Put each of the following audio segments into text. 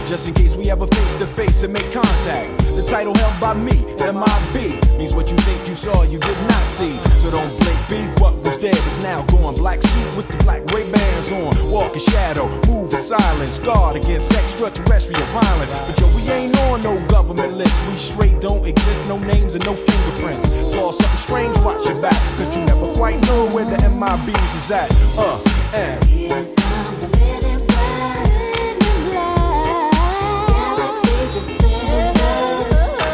just in case we ever face to face and make contact. The title held by me, MIB, means what you think you saw, you did not see. So don't blink, be what was dead is now gone. Black suit with the black Ray-Bans on, walk in shadow, move in silence, guard against extraterrestrial violence. But yo, we ain't on no government list, we straight don't exist, no names and no fingerprints. Saw something strange, watch your back, cause you never quite know where the MIBs is at. And here come the men in black, galaxy defenders.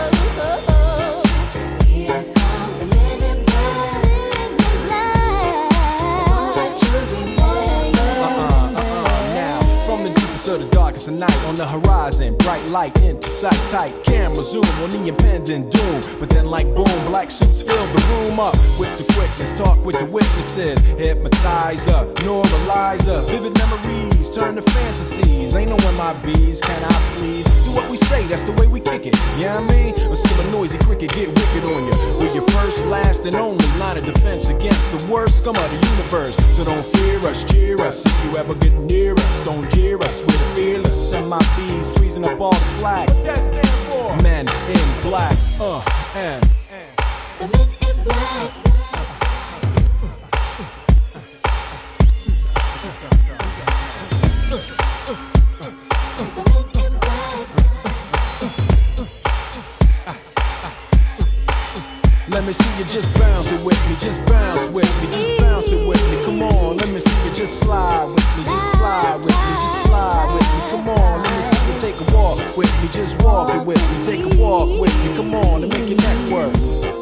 Here come the men in black, won't let you remember. Now, from the deepest of the darkest of night, on the horizon, bright light into sight, tight camera zoom on the impending doom. But then like boom, black suits fill the room up with the quickness, talk with the witnesses, hypnotizer, neuralizer, vivid memories turn to fantasies. Ain't no MIBs, can I please? Do what we say, that's the way we kick it, you know what I mean? Or see a noisy cricket get wicked on you. We're your first, last, and only line of defense against the worst scum of the universe. So don't fear us, cheer us, if you ever get near us, don't jeer us, we're the fearless MIBs, freezing up all the flag. What that stand for? Men in black, and The men in black. let me see you just bounce it with me, just bounce with me, just bounce it with me. Come on, let me see you just slide with me, just slide with me, just slide with me. Come on, let me see you take a walk with me, just walk it with me, take a walk with me. Come on, and make your neck work.